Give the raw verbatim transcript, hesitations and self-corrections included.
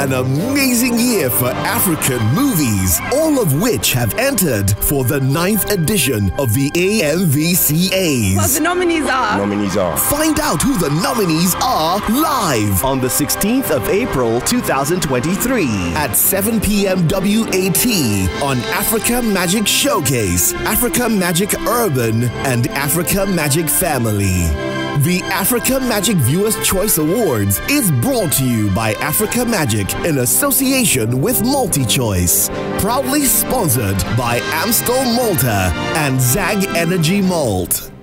an amazing year for African movies, all of which have entered for the ninth edition of the A M V C As. Well, the nominees are. Nominees are. Find out who the nominees are live on the sixteenth of April two thousand twenty-three at seven p m W A T on Africa Magic Showcase, Africa Magic Urban, and Africa Magic Family. The Africa Magic Viewers' Choice Awards is brought to you by Africa Magic in association with MultiChoice. Proudly sponsored by Amstel Malta and Zag Energy Malt.